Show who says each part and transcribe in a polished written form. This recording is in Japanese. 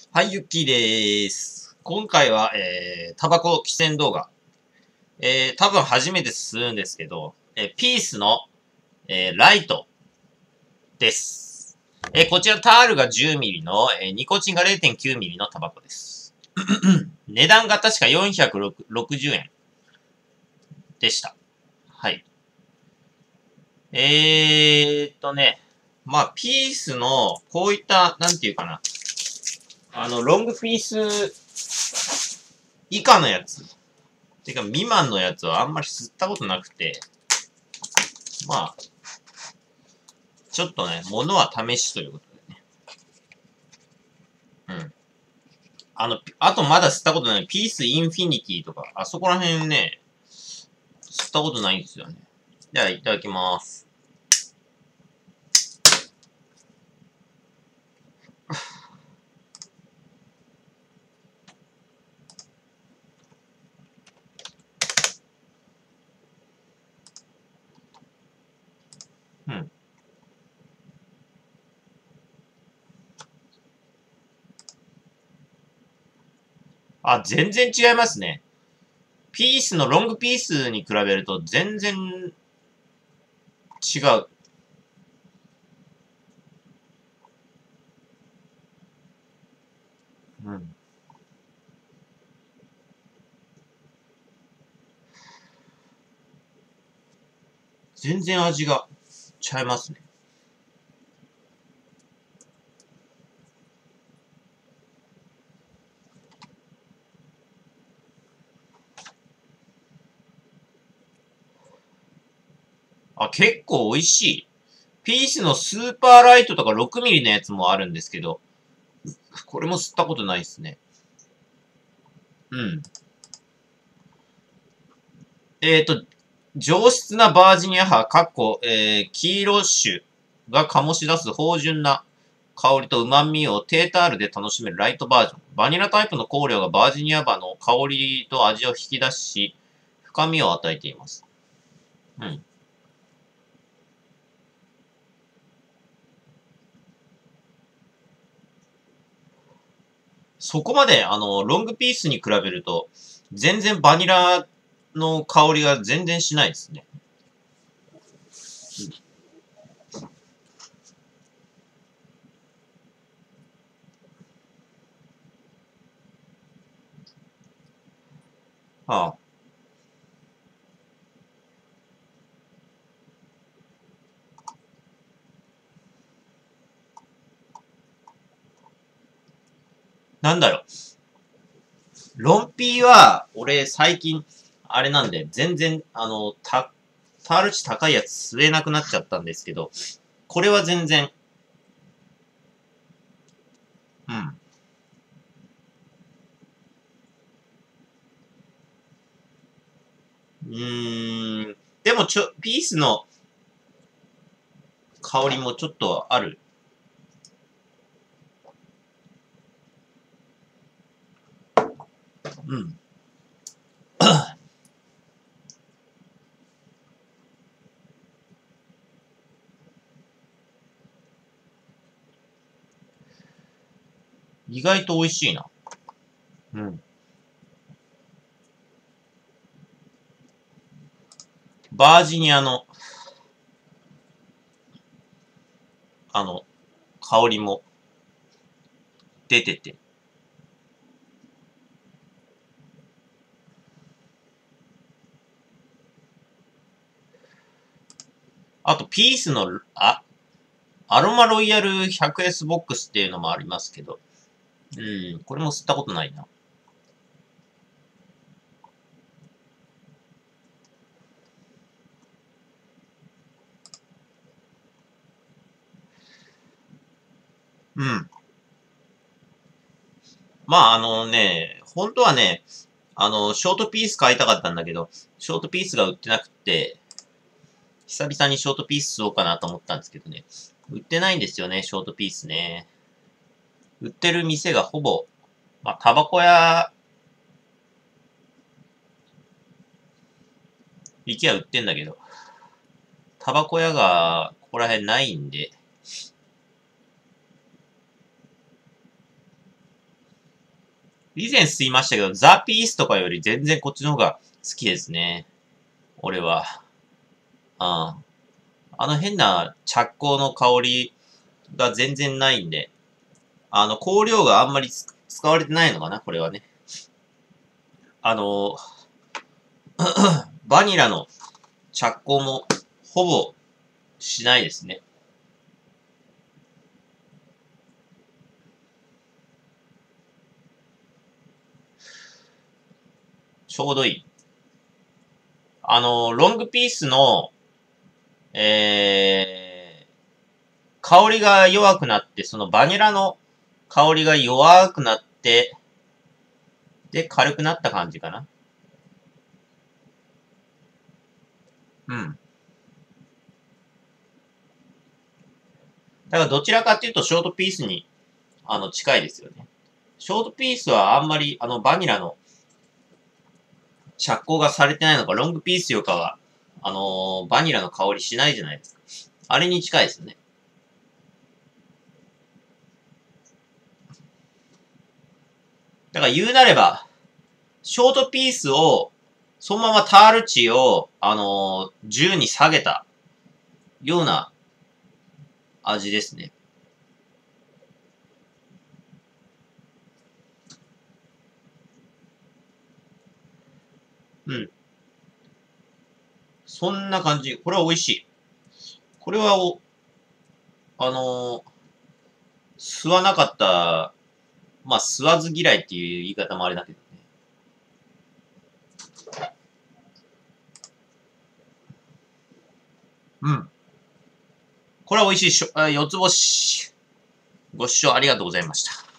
Speaker 1: はい、ゆっきーでーす。今回は、タバコ喫煙動画。多分初めてするんですけど、ピースの、ライトです。こちらタールが 10mm の、ニコチンが 0.9mm のタバコです。値段が確か460円でした。はい。まあ、ピースの、こういった、なんていうかな。ロングピース以下のやつ。てか、未満のやつはあんまり吸ったことなくて、まあ、ちょっとね、物は試しということでね。うん。あとまだ吸ったことない、ピースインフィニティとか、あそこら辺ね、吸ったことないんですよね。じゃあ、いただきます。うん。あ、全然違いますね。ピースのロングピースに比べると全然違う。うん。全然味が違いますね。あ、結構美味しい。ピースのスーパーライトとか 6mm のやつもあるんですけど、これも吸ったことないですね。うん。上質なバージニア葉、黄色種が醸し出す芳醇な香りと旨味を低タールで楽しめるライトバージョン。バニラタイプの香料がバージニア葉の香りと味を引き出し、深みを与えています。うん。そこまで、ロングピースに比べると、全然バニラの香りが全然しないですね。はあ。なんだろう。ロンピーは、俺最近、あれなんで、全然、タール値高いやつ吸えなくなっちゃったんですけど、これは全然、うん。でもピースの香りもちょっとある。うん。意外と美味しいな。うん。バージニアの、あの、香りも出てて。あと、ピースの、アロマロイヤル 100S ボックスっていうのもありますけど、うん、これも吸ったことないな。うん。まあ、本当はね、ショートピース買いたかったんだけど、ショートピースが売ってなくって、久々にショートピース吸おうかなと思ったんですけどね。売ってないんですよね、ショートピースね。売ってる店がほぼ、まあ、タバコ屋、行きゃ売ってんだけど、タバコ屋が、ここら辺ないんで、 以前吸いましたけど、ザ・ピースとかより全然こっちの方が好きですね。俺は。うん。あの変な着香の香りが全然ないんで、香料があんまり使われてないのかな、これはね。バニラの着香もほぼしないですね。ちょうどいい。ロングピースの、香りが弱くなって、そのバニラの香りが弱くなって、で、軽くなった感じかな。うん。だからどちらかっていうとショートピースに、近いですよね。ショートピースはあんまり、バニラの着香がされてないのか、ロングピースよりかは、バニラの香りしないじゃないですか。あれに近いですね。だから言うなれば、ショートピースを、そのままタール値を、10に下げたような味ですね。うん。そんな感じ。これは美味しい。これは吸わなかった、まあ、吸わず嫌いっていう言い方もあれだけどね。うん。これは美味しい四つ星。ご視聴ありがとうございました。